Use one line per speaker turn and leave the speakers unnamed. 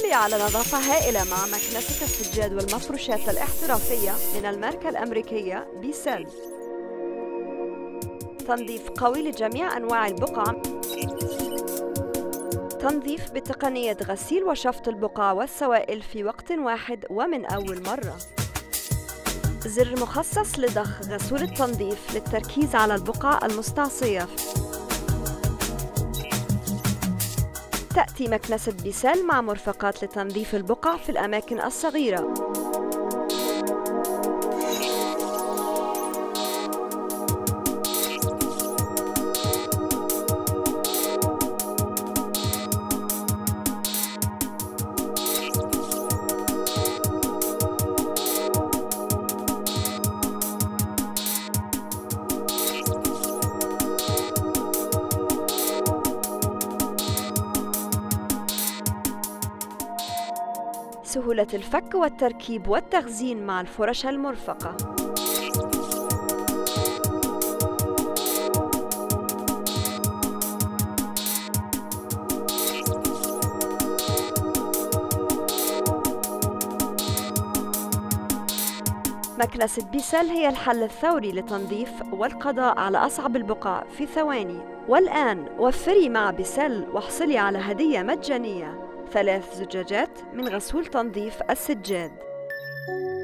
احصلي على نظافة هائلة مع مكنسة السجاد والمفروشات الاحترافية من الماركة الأمريكية بيسل. تنظيف قوي لجميع أنواع البقع. تنظيف بتقنية غسيل وشفط البقع والسوائل في وقت واحد ومن أول مرة. زر مخصص لضخ غسول التنظيف للتركيز على البقع المستعصية. تأتي مكنسة بيسل مع مرفقات لتنظيف البقع في الأماكن الصغيرة. سهولة الفك والتركيب والتخزين مع الفرش المرفقة. مكنسة بيسل هي الحل الثوري لتنظيف والقضاء على أصعب البقع في ثواني. والآن وفري مع بيسل واحصلي على هدية مجانية: 3 زجاجات من غسول تنظيف السجاد.